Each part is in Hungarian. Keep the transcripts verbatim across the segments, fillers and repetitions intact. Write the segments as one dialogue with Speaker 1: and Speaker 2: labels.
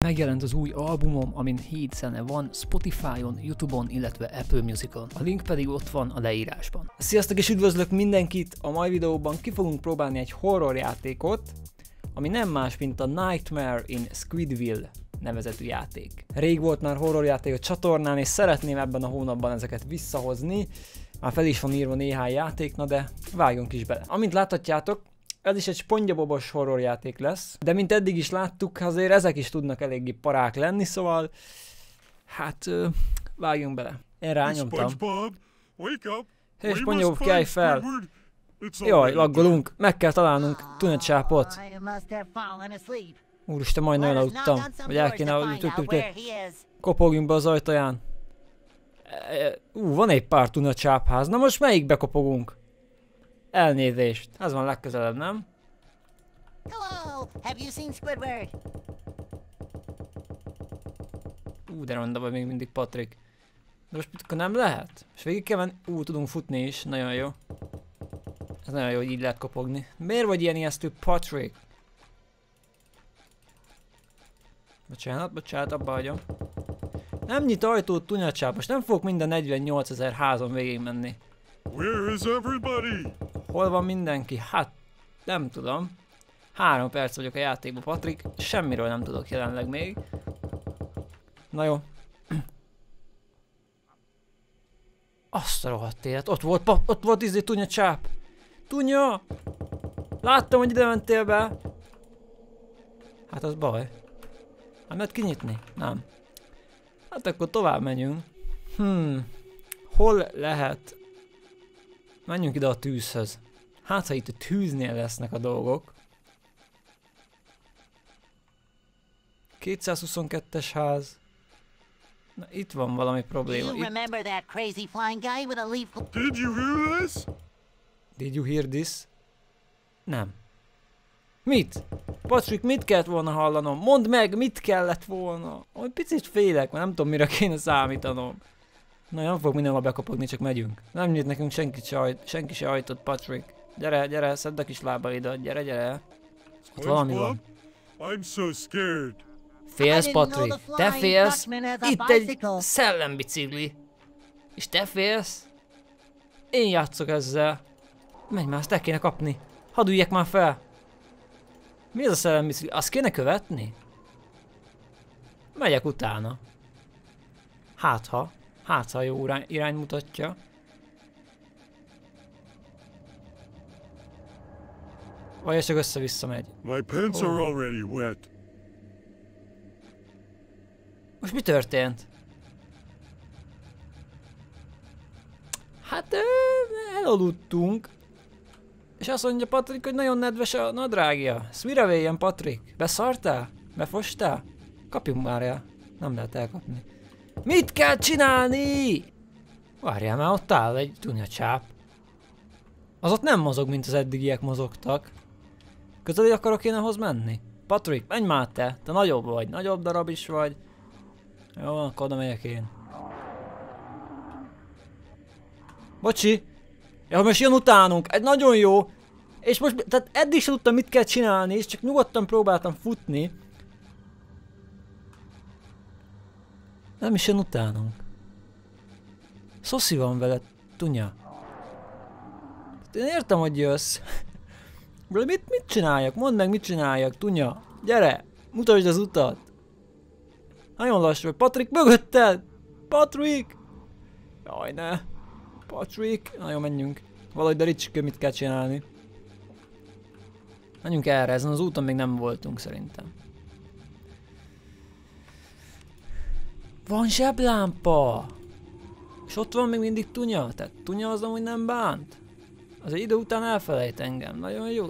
Speaker 1: Megjelent az új albumom, amin hét zene van Spotify-on, YouTube-on, illetve Apple Music-on. A link pedig ott van a leírásban. Sziasztok és üdvözlök mindenkit! A mai videóban ki fogunk próbálni egy horror játékot, ami nem más, mint a Nightmare in Squidville nevezetű játék. Rég volt már horror játék a csatornán, és szeretném ebben a hónapban ezeket visszahozni. Már fel is van írva néhány játék, na de vágjunk is bele. Amint láthatjátok, ez is egy spongyabobos horror játék lesz, de mint eddig is láttuk, azért ezek is tudnak eléggé parák lenni, szóval hát vágjunk bele. Én rányomtam. Hé, SpongeBob, kelj fel! Jaj, laggolunk, meg kell találnunk Tunyacsápot. Úristen, majdnem elaludtam, vagy el kéne, kopogjunk be az ajtaján. Ú, van egy pár Tunyacsápház, na most melyikbe kopogunk? Elnézést, ez van legközelebb, nem?
Speaker 2: Hello, have you seen Squidward?
Speaker 1: Ú, de ronda vagy még mindig Patrik. De most akkor nem lehet? És végig kell menni? Ú, tudunk futni is, nagyon jó. Ez nagyon jó, hogy így lehet kopogni. Miért vagy ilyen ijesztő, Patrik? Bocsánat, bocsánat, abba hagyom. Nem nyit ajtót, Tunyacsáp, most nem fogok minden negyvennyolcezer házon végig menni.
Speaker 3: Where is everybody?
Speaker 1: Hol van mindenki? Hát, nem tudom. Három perc vagyok a játékban, Patrik. Semmiről nem tudok jelenleg még. Na jó. Azt a rohadt élet. Ott volt, pap, ott volt izé Tunyacsáp. Tunya! Láttam, hogy ide mentél be. Hát az baj. Nem lehet kinyitni? Nem. Hát akkor tovább menjünk. Hmm. Hol lehet? Menjünk ide a tűzhöz. Hát ha itt a tűznél lesznek a dolgok. kétszázhuszonkettes ház. Na itt van valami probléma.
Speaker 2: You remember that crazy flying guy with a leaf?
Speaker 3: Did you hear this?
Speaker 1: Did you hear this? Nem. Mit? Patrik, mit kellett volna hallanom? Mondd meg, mit kellett volna? Egy picit félek, mert nem tudom mire kéne számítanom. Na, nem fog mindenhol bekopogni, csak megyünk. Nem nyit nekünk senki se, ajt, senki se ajtót, Patrik. Gyere, gyere, szedd a kis lábaidat, gyere, gyere. Ott valami van.
Speaker 3: I'm so scared.
Speaker 1: Félsz, Patrik? Te félsz? Itt egy szellembicikli. És te félsz? Én játszok ezzel. Menj már, azt el kéne kapni. Hadd üljek már fel. Mi ez a szellembicikli? Azt kéne követni? Megyek utána. Hát ha. Hát ha jó irány, irány mutatja. Vagy csak össze-vissza megy.
Speaker 3: My pants are already wet.
Speaker 1: Most mi történt? Hát ö, elaludtunk. És azt mondja Patrik, hogy nagyon nedves a nadrágja. Ez mire véljen, Patrik? Beszartál? Befostál? Kapjunk már el. Nem lehet elkapni. Mit kell csinálni? Várjál már, ott áll egy Tunyacsáp. Az ott nem mozog, mint az eddigiek mozogtak. Közeli akarok én ahhoz menni? Patrik, menj már te! Te nagyobb vagy, nagyobb darab is vagy. Jó, akkor oda megyek én. Bocsi! Ja, most jön utánunk, egy nagyon jó! És most, tehát eddig sem tudtam mit kell csinálni, és csak nyugodtan próbáltam futni. Nem is jön utánunk. Szoszi van veled, Tunya. Én értem, hogy jössz. De mit, mit csináljak? Mondd meg, mit csináljak, Tunya. Gyere, mutasd az utat. Nagyon lassú vagy. Patrik, mögötted! Patrik! Jaj, ne. Patrik. Na jó, menjünk. Valahogy de ricsikő mit kell csinálni. Menjünk erre, ezen az úton még nem voltunk szerintem. Van zseblámpa! És ott van még mindig Tunya. Tehát Tunya az amúgy nem bánt. Az egy idő után elfelejt engem. Nagyon jó.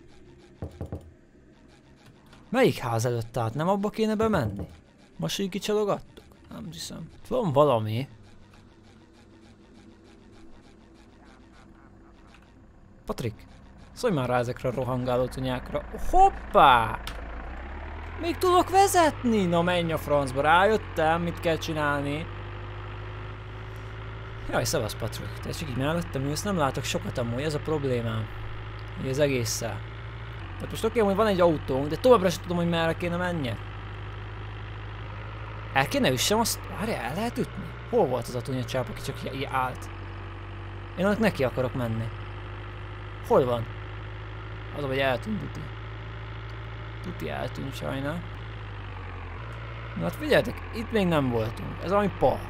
Speaker 1: Melyik ház előtt állt? Nem abba kéne bemenni? Most így kicsalogattuk? Nem hiszem. Itt van valami. Patrik, szólj már rá ezekre a rohangáló Tunyákra. Hoppá! Még tudok vezetni? Na menj a francba, rájöttem, mit kell csinálni. Jaj, szevasz Patrik, te csak így mellettem ülsz, nem látok sokat amúgy, ez a problémám. Ugye az egésszel. Tehát most oké, hogy van egy autónk, de továbbra sem tudom, hogy merre kéne menjek. El kéne üssem azt... Várjál, el lehet ütni? Hol volt az a tunyacsápa, aki csak így állt? Én annak neki akarok menni. Hol van? Az, hogy eltűnt Tuti. Tuti eltűnt sajnál. Na hát figyeljetek, itt még nem voltunk. Ez valami park.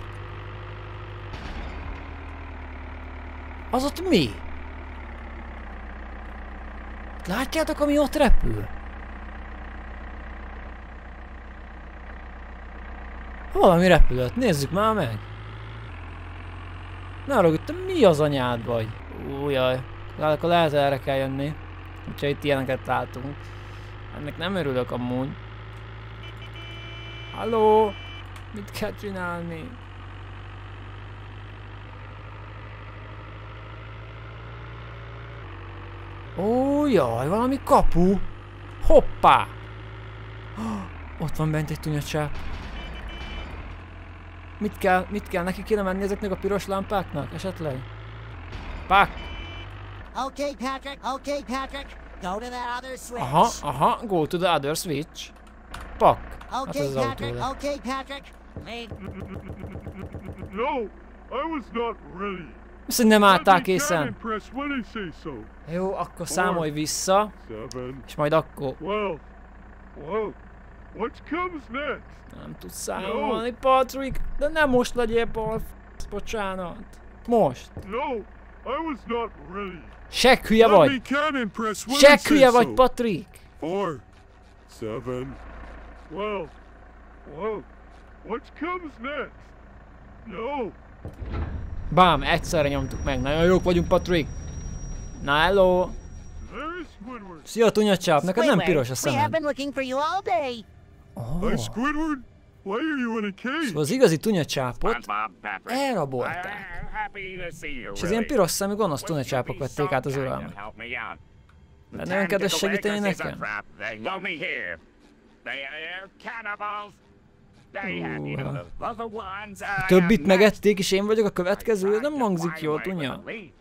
Speaker 1: Az ott mi? Látjátok, ami ott repül? Valami repülött, nézzük már meg! Ne arra, te mi az anyád vagy? Újjaj, akkor lehet erre kell jönni. Úgyhogy itt ilyeneket látunk. Ennek nem örülök amúgy. Halló? Mit kell csinálni? Ó, jaj, valami kapu! Hoppá! Ott van bent egy tunyacsáp. Mit kell, mit kell neki kéne menni ezeknek a piros lámpáknak esetleg? Pak!
Speaker 2: Okay, Patrick. Okay, Patrick. Go to that other switch.
Speaker 1: Aha, aha, go to the other switch. Pak! Hát
Speaker 2: Okay,
Speaker 1: ez az
Speaker 2: Patrick.
Speaker 1: autó.
Speaker 2: Okay, Patrick. Leave.
Speaker 3: No, I was not ready.
Speaker 1: Viszont nem álltál
Speaker 3: Let me
Speaker 1: készen.
Speaker 3: cannon press when I say so.
Speaker 1: Jó, akkor számolj vissza,
Speaker 3: Seven,
Speaker 1: és majd akkor...
Speaker 3: twelve. Whoa, what comes next?
Speaker 1: Nem tudsz számolni, Patrick, de nem most legyél bal, bocsánat. Most.
Speaker 3: No, I was not ready.
Speaker 1: Sekk hülye
Speaker 3: Let
Speaker 1: vagy!
Speaker 3: me cannon press when I
Speaker 1: Sekk
Speaker 3: say
Speaker 1: hülye vagy,
Speaker 3: so.
Speaker 1: Patrick!
Speaker 3: Four, seven, twelve. Whoa, what comes next? No.
Speaker 1: Bám, egyszerre nyomtuk meg. Nagyon jók vagyunk, Patrick. Na, hello!
Speaker 3: There's Squidward.
Speaker 1: Szia, tunyacsáp, neked nem
Speaker 2: Squidward,
Speaker 1: piros a
Speaker 2: we have
Speaker 1: szemed.
Speaker 2: been looking for you all day.
Speaker 1: Oh.
Speaker 3: Hi, Squidward. Why are you in a cage?
Speaker 1: Szóval az igazi tunyacsápot
Speaker 4: SpongeBob, Patrick.
Speaker 1: elrabolták.
Speaker 4: I'm happy to see you,
Speaker 1: És az ilyen
Speaker 4: really.
Speaker 1: piros szemű gonosz
Speaker 4: Would you
Speaker 1: tunyacsápok
Speaker 4: be
Speaker 1: vették
Speaker 4: so
Speaker 1: át az
Speaker 4: kind
Speaker 1: uralmat.
Speaker 4: and help me out? The
Speaker 1: De nagyon kedves
Speaker 4: tentacle
Speaker 1: segíteni
Speaker 4: Lakers is a
Speaker 1: nekem?
Speaker 4: trap. They know me here. They are cannibals. They had, you know,
Speaker 1: Húha.
Speaker 4: the other ones. I
Speaker 1: Többit
Speaker 4: am
Speaker 1: megették, és én vagyok a következő? Ez
Speaker 4: not.
Speaker 1: nem hangzik jól, tunya.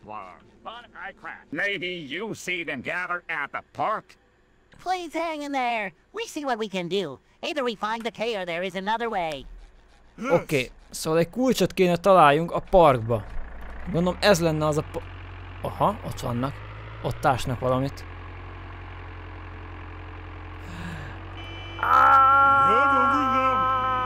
Speaker 4: Maybe you see them gather at the park.
Speaker 2: Please hang in there. We see what we can do. Either we find the key or there is another way.
Speaker 3: Yes.
Speaker 1: Oké, okay, szóval egy kulcsot kéne találjunk a parkba. Gondolom ez lenne az a pa... Aha, ott vannak. Ott ásnak valamit.
Speaker 3: Run over them.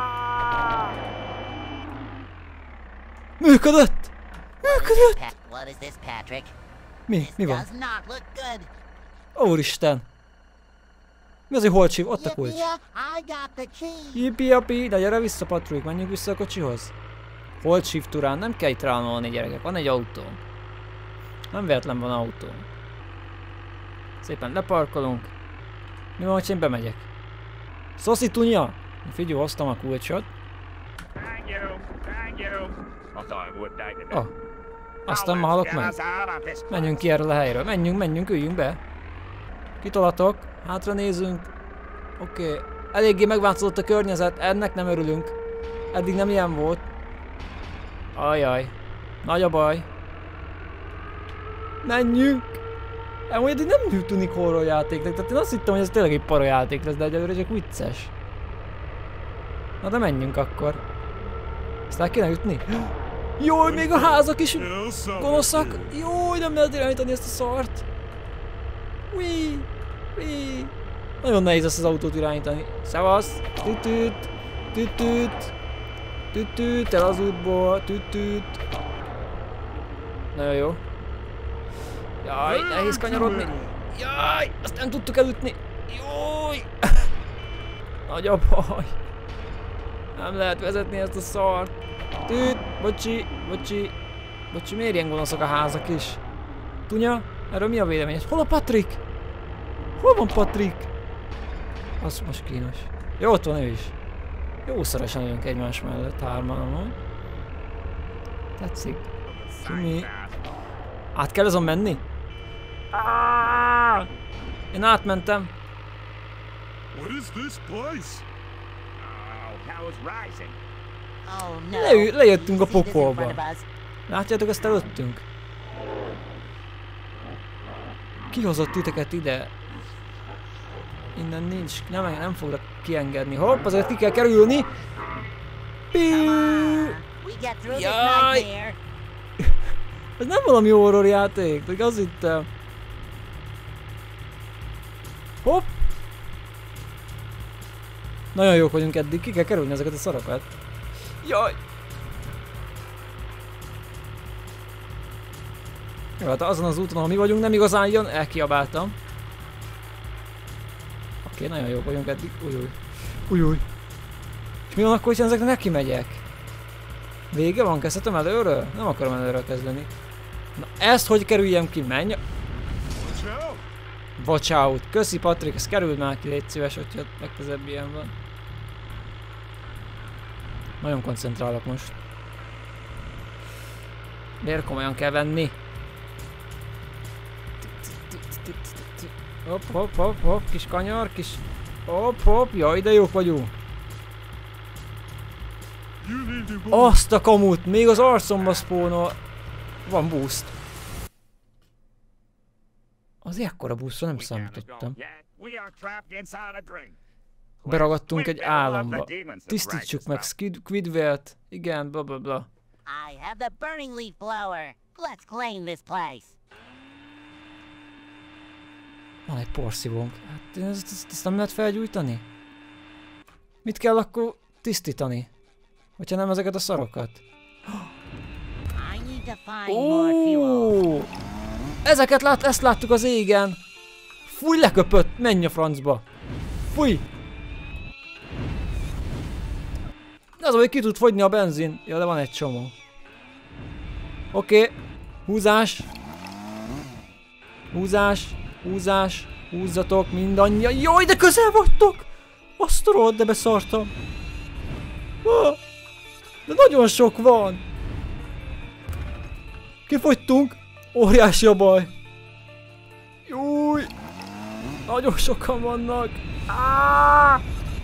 Speaker 1: Működött! Működött!
Speaker 2: Pat, what is this, Patrick?
Speaker 1: Mi?
Speaker 2: This
Speaker 1: Mi van?
Speaker 2: does not look good.
Speaker 1: Úristen! Mi az, hogy hol csív? Ott a kulcs.
Speaker 2: Yippee, I got the key.
Speaker 1: Jippi-japi, de gyere vissza, Patrick, menjünk vissza a kocsihoz. Hold shift urán, nem kell itt rálnolni, gyerekek, van egy autó. Nem véletlen van autó. Szépen leparkolunk. Mi van, hogy én bemegyek? Szoszi tunya! Figyelj, hoztam a kulcsot.
Speaker 4: Thank you, thank you. I thought it would take it.
Speaker 1: Oh. Aztán ma halok meg. Menjünk ki erről a helyről. Menjünk, menjünk, üljünk be. Kitolatok, hátra nézünk. Oké. Okay. Eléggé megváltozott a környezet, ennek nem örülünk. Eddig nem ilyen volt. Ajaj. Nagy a baj. Menjünk! Amúgy eddig nem tűnik horror játéknak, tehát én azt hittem, hogy ez tényleg egy para játék lesz, de egyelőre csak vicces. Na de menjünk akkor. Ezt el kéne ütni? Jaj, még a házak is
Speaker 3: Kill someone
Speaker 1: gonoszak!
Speaker 3: here.
Speaker 1: Jaj, nem lehet irányítani ezt a szart! Ui, ui. Nagyon nehéz ezt az autót irányítani. Szevasz! Tütüt! Tütüt! Tütüt! El az útból! Tütüt! Nagyon jó. Jaj, nehéz kanyarodni. Jaj, azt nem tudtuk elütni. Jaj! Nagy a baj. Nem lehet vezetni ezt a szart. Tüt! Bocsi! Bocsi! Bocsi, miért ilyen gonoszak a házak is? Tunya? Erről mi a véleményed? Hol a Patrick? Hol van Patrick? Az most kínos. Jó, ott van ő is. Jó szorosan jönk egymás mellett, hárman amúgy. Tetszik. Mi? Át kell azon menni? Én átmentem.
Speaker 3: What is this place?
Speaker 4: Oh, hell's rising.
Speaker 2: Oh no.
Speaker 1: Le, lejöttünk a
Speaker 2: See this in
Speaker 1: pokolba.
Speaker 2: front of us?
Speaker 1: Látjátok, ezt előttünk? Ki hozott titeket ide? Innen nincs, nem, nem foglak kiengedni. Hopp, azért ki kell kerülni!
Speaker 2: on. We get through this
Speaker 1: Jaj.
Speaker 2: nightmare.
Speaker 1: Ez nem valami horror játék, de az itt... Uh... Hopp! Nagyon jók vagyunk eddig, ki kell kerülni ezeket a szarokat. Jaj! Jó, hát azon az úton, ahol mi vagyunk, nem igazán jön, elkiabáltam. Oké, okay, nagyon jók vagyunk eddig. Ujjúj. Ujjúj. És mi van akkor, hogyha ezeknek neki megyek? Vége van, kezdhetem előről? Nem akarom előről kezdeni. Na ezt hogy kerüljem ki? Menj!
Speaker 3: Watch out!
Speaker 1: Watch out! Köszi Patrik, ez került már ki, légy szíves, hogyha legközelebb ilyen van. Nagyon koncentrálok most. Miért komolyan kell venni? Hopp, hopp, hopp, hopp, kis kanyar, kis... Hopp, hopp, jaj, de jók vagyunk.
Speaker 3: You need to move.
Speaker 1: Azt a kamut, még az arcomba spawnol. Van boost. Az ekkora boostra nem
Speaker 4: We can't go
Speaker 1: számítottam.
Speaker 4: yet. We are trapped inside a drink.
Speaker 1: Beragadtunk egy
Speaker 4: Squidward of
Speaker 1: államba.
Speaker 4: the demons of
Speaker 1: Tisztítsuk meg
Speaker 4: righteous
Speaker 1: Skid Squidward. Igen, bla bla bla.
Speaker 2: I have the burning leaf blower. Let's claim this place.
Speaker 1: Van egy porszívónk. Hát ezt, ezt, ezt nem lehet felgyújtani? Mit kell akkor tisztítani? Hogyha nem ezeket a szarokat?
Speaker 2: I need to find more fuel.
Speaker 1: Ó! Ezeket lát, ezt láttuk az égen. Fúj, leköpött, menj a francba. Fúj! De az, hogy ki tud fogyni a benzin. Ja, de van egy csomó. Oké. Okay. Húzás. Húzás. Húzás. Húzzatok mindannyian. Jaj, de közel vagytok! Azt a rohadt, de beszartam. Ah, de nagyon sok van. Kifogytunk. Óriási a baj. Júj. Nagyon sokan vannak. Ah!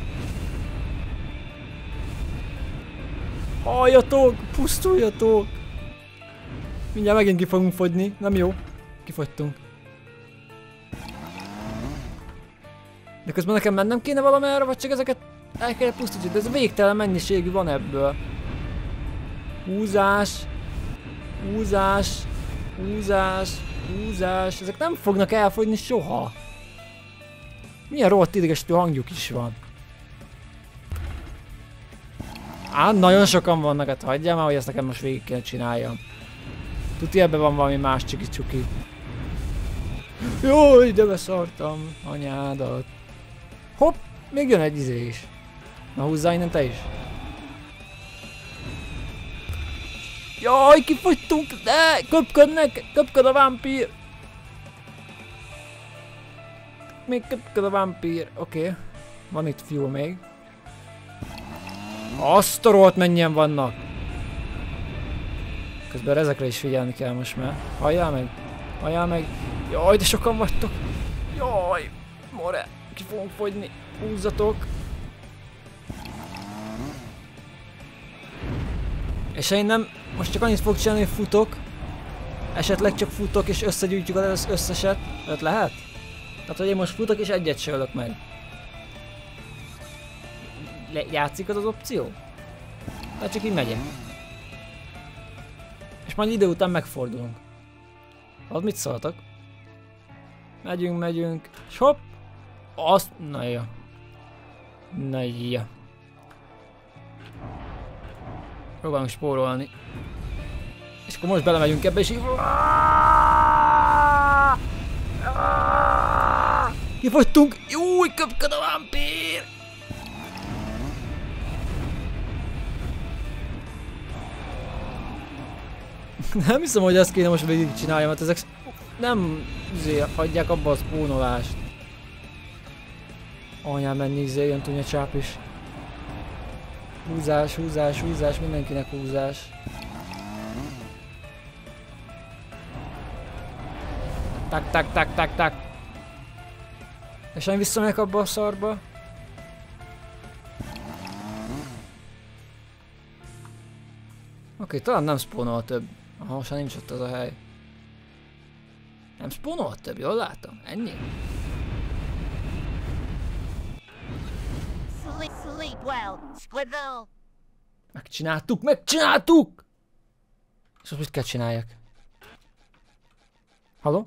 Speaker 1: Halljatok, pusztuljatok. Mindjárt megint ki fogunk fogyni, nem jó. Kifogytunk. De közben nekem mennem kéne valamerre, vagy csak ezeket el kell pusztítani, de ez végtelen mennyiségű van ebből. Húzás. Húzás. Húzás. Húzás. Ezek nem fognak elfogyni soha. Milyen rohadt idegesítő hangjuk is van. Á, nagyon sokan vannak, hát hagyjál már, hogy ezt nekem most végig kell csináljam. Tuti, ebben van valami más csiki-csuki. Jaj, de beszartam anyádat. Hopp, még jön egy izé is. Na húzzá innen te is. Jaj, kifogytunk, de köpködnek, köpköd a vámpír. Még köpköd a vámpír, oké. Okay. Van itt fuel még. Azt a rohadt mennyien vannak. Közben ezekre is figyelni kell most már. Halljál meg, halljál meg. Jaj, de sokan vagytok. Jaj, more, ki fogunk fogyni. Húzzatok. És én nem, most csak annyit fogok csinálni, hogy futok. Esetleg csak futok és összegyűjtjük az összeset. Öt lehet? Tehát, hogy én most futok és egyet se ölök meg. Le játszik az az opció? Tehát csak így megyek. És majd idő után megfordulunk. Az mit szóltak? Megyünk, megyünk. És hopp! Azt... Na jó. Na jó. Próbálunk spórolni. És akkor most belemegyünk ebbe és így... Kifogytunk! Júj, köpköd a vámpír! Nem hiszem, hogy ezt kéne most végig csináljam, mert ezek nem azért hagyják abba a spawnolást. Anyám, mennyi izé jön tunya csáp is. Húzás, húzás, húzás, mindenkinek húzás. Tak, tak, tak, tak, tak. És én visszamegyek abba a szarba. Oké, okay, talán nem spawnol több. Aha, most nincs ott az a hely. Nem spawnol több, jól látom? Ennyi?
Speaker 2: Sleep, sleep well, Squidville.
Speaker 1: Megcsináltuk, megcsináltuk! És most mit kell csináljak? Halló?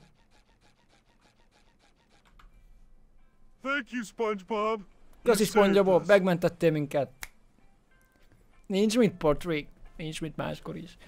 Speaker 3: Thank you, SpongeBob.
Speaker 1: Köszi
Speaker 3: You saved
Speaker 1: SpongeBob,
Speaker 3: us.
Speaker 1: megmentettél minket. Nincs mit, Patrick. Nincs mit máskor is.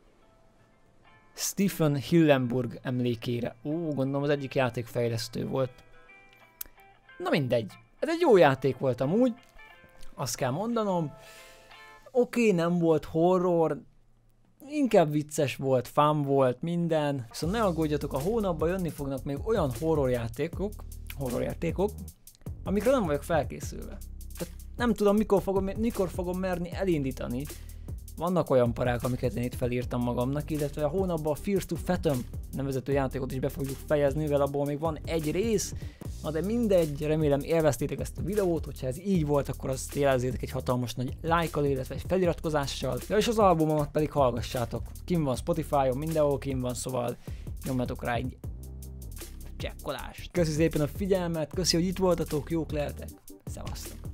Speaker 1: Stephen Hillenburg emlékére. Ó, gondolom az egyik játékfejlesztő volt. Na mindegy. Ez egy jó játék volt amúgy. Azt kell mondanom. Oké, okay, nem volt horror. Inkább vicces volt, fun volt, minden. Szóval ne aggódjatok, a hónapban jönni fognak még olyan horror játékok, horror játékok, amikre nem vagyok felkészülve. Tehát nem tudom, mikor fogom, mikor fogom merni elindítani. Vannak olyan parák, amiket én itt felírtam magamnak, illetve a hónapban a Fears to Fathom nevezető játékot is be fogjuk fejezni, mivel abból még van egy rész. Na de mindegy, remélem élveztétek ezt a videót, hogyha ez így volt, akkor azt jelezzétek egy hatalmas nagy lájkkal, illetve egy feliratkozással. Ja, és az albumomat pedig hallgassátok. Kim van Spotify-on, mindenhol kim van, szóval nyomjatok rá egy csekkolást. Köszi szépen a figyelmet, köszi, hogy itt voltatok, jók lehetek. Szevasztok!